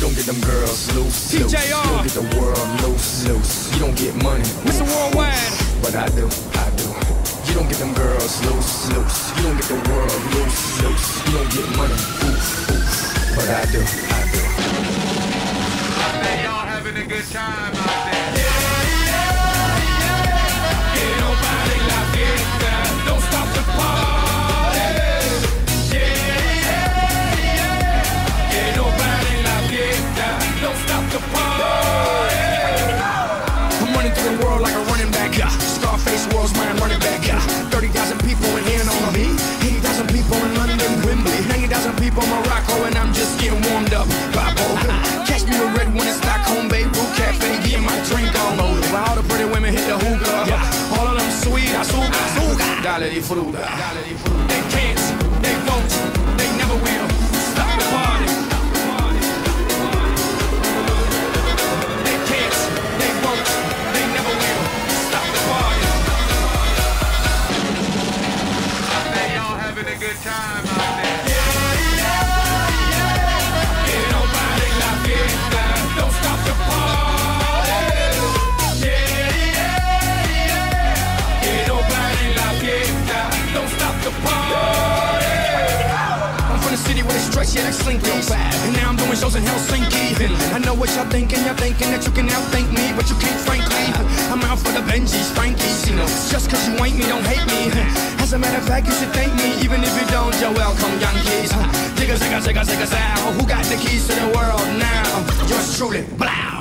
don't get them girls loose, loose. You don't get the world loose, loose. You don't get money, Mr. Worldwide, but I do, I do. You don't get them girls loose, loose. You don't get the world loose, loose. You don't get money, oof, oof. But I do, I do. I bet y'all having a good time out there. que no pare la fiesta, don't stop the party. Que no pare la fiesta, don't stop the party. I'm running through the world like a running back. Scarface world's mine, running back. 30,000 people in here on me. 80,000 people in London, Wembley. 90,000 people in Morocco, and I'm just getting warmed up. Babo. Catch me with red when it's Stockholm, Beirut Cafe, getting my drink on. While all the pretty women hit the hookah. All of them sweet, azúcar. Dale disfruta. They can't, they won't, they never will stop the party. They can't, they won't, they never will stop the party. I bet y'all having a good time out there. Que no pare la fiesta, don't stop the party. Que no pare la fiesta, don't stop the party. I'm from the city where they stretch, yeah, like Slinkies. And now I'm doing shows in Helsinki. I know what y'all thinking that you can outthink me, but you can't, frankly. I'm out for the Benjis, Frankies, you know. Just cause you ain't me, don't hate me. As a matter of fact, you should thank me. Even if you don't, you're welcome, Yankees. Digga, zigga, zigga, zigga, zow. Who got the keys to the world now? Yours truly, blow.